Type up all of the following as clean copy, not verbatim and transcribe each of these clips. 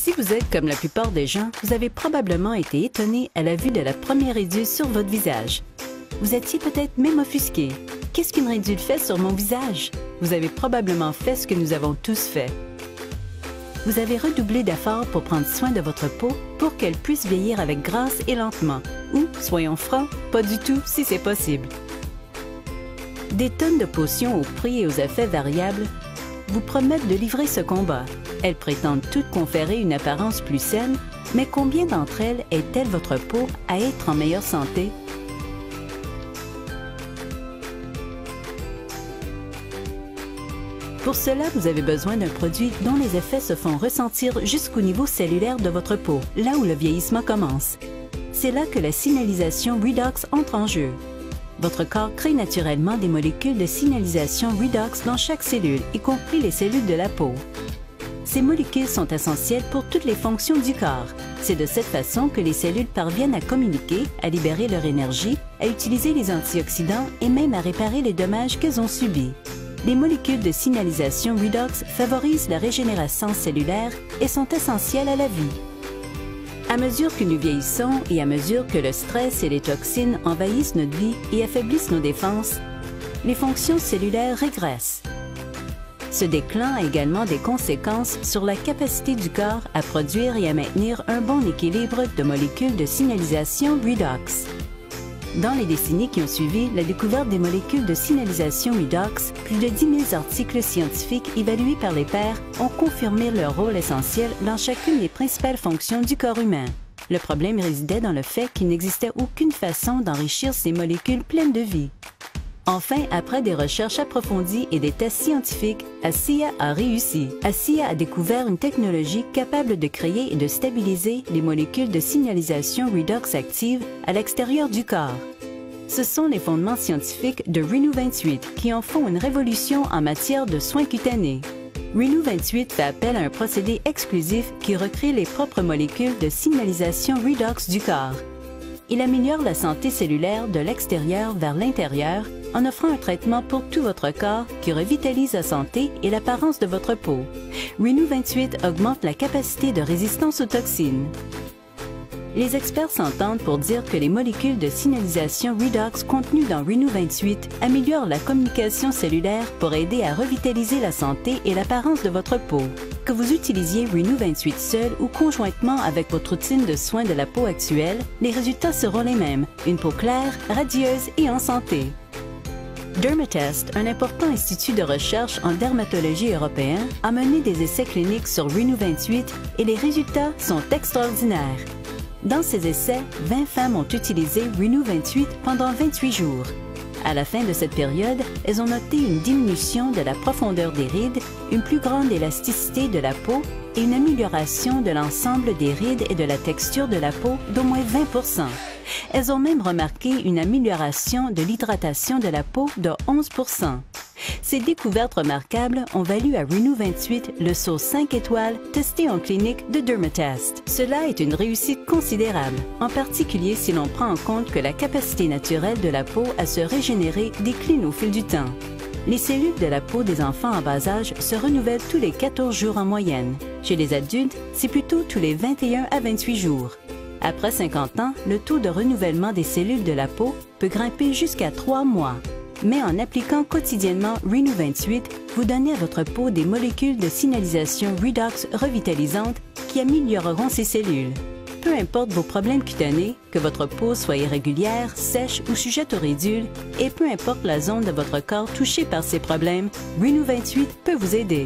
Si vous êtes comme la plupart des gens, vous avez probablement été étonné à la vue de la première ridule sur votre visage. Vous étiez peut-être même offusqué. Qu'est-ce qu'une ridule fait sur mon visage? Vous avez probablement fait ce que nous avons tous fait. Vous avez redoublé d'efforts pour prendre soin de votre peau pour qu'elle puisse vieillir avec grâce et lentement. Ou, soyons francs, pas du tout si c'est possible. Des tonnes de potions aux prix et aux effets variables vous promettent de livrer ce combat. Elles prétendent toutes conférer une apparence plus saine, mais combien d'entre elles aident-elles votre peau à être en meilleure santé? Pour cela, vous avez besoin d'un produit dont les effets se font ressentir jusqu'au niveau cellulaire de votre peau, là où le vieillissement commence. C'est là que la signalisation redox entre en jeu. Votre corps crée naturellement des molécules de signalisation redox dans chaque cellule, y compris les cellules de la peau. Ces molécules sont essentielles pour toutes les fonctions du corps. C'est de cette façon que les cellules parviennent à communiquer, à libérer leur énergie, à utiliser les antioxydants et même à réparer les dommages qu'elles ont subis. Les molécules de signalisation redox favorisent la régénérescence cellulaire et sont essentielles à la vie. À mesure que nous vieillissons et à mesure que le stress et les toxines envahissent notre vie et affaiblissent nos défenses, les fonctions cellulaires régressent. Ce déclin a également des conséquences sur la capacité du corps à produire et à maintenir un bon équilibre de molécules de signalisation redox. Dans les décennies qui ont suivi la découverte des molécules de signalisation redox, plus de 10 000 articles scientifiques évalués par les pairs ont confirmé leur rôle essentiel dans chacune des principales fonctions du corps humain. Le problème résidait dans le fait qu'il n'existait aucune façon d'enrichir ces molécules pleines de vie. Enfin, après des recherches approfondies et des tests scientifiques, ASIA a réussi. ASIA a découvert une technologie capable de créer et de stabiliser les molécules de signalisation redox actives à l'extérieur du corps. Ce sont les fondements scientifiques de Renew28 qui en font une révolution en matière de soins cutanés. Renew28 fait appel à un procédé exclusif qui recrée les propres molécules de signalisation redox du corps. Il améliore la santé cellulaire de l'extérieur vers l'intérieur en offrant un traitement pour tout votre corps qui revitalise la santé et l'apparence de votre peau. Renew28 augmente la capacité de résistance aux toxines. Les experts s'entendent pour dire que les molécules de signalisation redox contenues dans Renew28 améliorent la communication cellulaire pour aider à revitaliser la santé et l'apparence de votre peau. Que vous utilisiez Renew28 seul ou conjointement avec votre routine de soins de la peau actuelle, les résultats seront les mêmes, une peau claire, radieuse et en santé. Dermatest, un important institut de recherche en dermatologie européen, a mené des essais cliniques sur Renew28 et les résultats sont extraordinaires. Dans ces essais, 20 femmes ont utilisé Renew28 pendant 28 jours. À la fin de cette période, elles ont noté une diminution de la profondeur des rides, une plus grande élasticité de la peau et une amélioration de l'ensemble des rides et de la texture de la peau d'au moins 20 %. Elles ont même remarqué une amélioration de l'hydratation de la peau de 11 %. Ces découvertes remarquables ont valu à Renew28 le saut 5 étoiles testé en clinique de Dermatest. Cela est une réussite considérable, en particulier si l'on prend en compte que la capacité naturelle de la peau à se régénérer décline au fil du temps. Les cellules de la peau des enfants en bas âge se renouvellent tous les 14 jours en moyenne. Chez les adultes, c'est plutôt tous les 21 à 28 jours. Après 50 ans, le taux de renouvellement des cellules de la peau peut grimper jusqu'à 3 mois. Mais en appliquant quotidiennement Renew28, vous donnez à votre peau des molécules de signalisation redox revitalisantes qui amélioreront ces cellules. Peu importe vos problèmes cutanés, que votre peau soit irrégulière, sèche ou sujette aux ridules, et peu importe la zone de votre corps touchée par ces problèmes, Renew28 peut vous aider.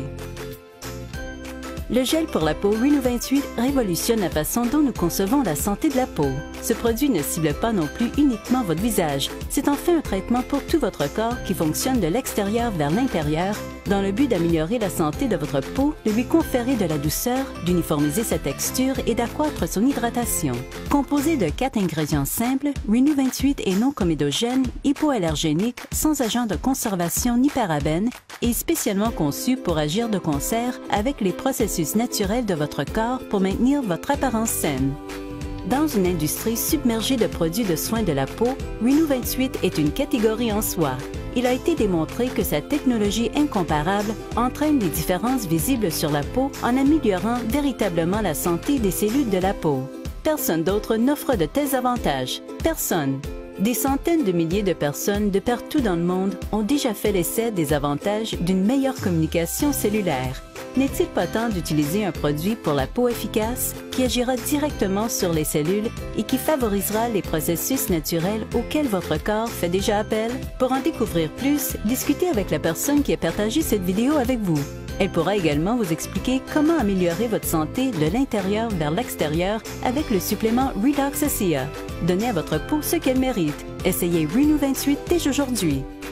Le gel pour la peau Renew28 révolutionne la façon dont nous concevons la santé de la peau. Ce produit ne cible pas non plus uniquement votre visage. C'est en fait un traitement pour tout votre corps qui fonctionne de l'extérieur vers l'intérieur dans le but d'améliorer la santé de votre peau, de lui conférer de la douceur, d'uniformiser sa texture et d'accroître son hydratation. Composé de 4 ingrédients simples, Renew28 est non comédogène, hypoallergénique, sans agent de conservation ni parabènes et spécialement conçu pour agir de concert avec les processus naturels de votre corps pour maintenir votre apparence saine. Dans une industrie submergée de produits de soins de la peau, Renew28 est une catégorie en soi. il a été démontré que sa technologie incomparable entraîne des différences visibles sur la peau en améliorant véritablement la santé des cellules de la peau. Personne d'autre n'offre de tels avantages. Personne. Des centaines de milliers de personnes de partout dans le monde ont déjà fait l'essai des avantages d'une meilleure communication cellulaire. N'est-il pas temps d'utiliser un produit pour la peau efficace qui agira directement sur les cellules et qui favorisera les processus naturels auxquels votre corps fait déjà appel? Pour en découvrir plus, discutez avec la personne qui a partagé cette vidéo avec vous. Elle pourra également vous expliquer comment améliorer votre santé de l'intérieur vers l'extérieur avec le supplément Redox ASEA. Donnez à votre peau ce qu'elle mérite. Essayez Renew 28 dès aujourd'hui.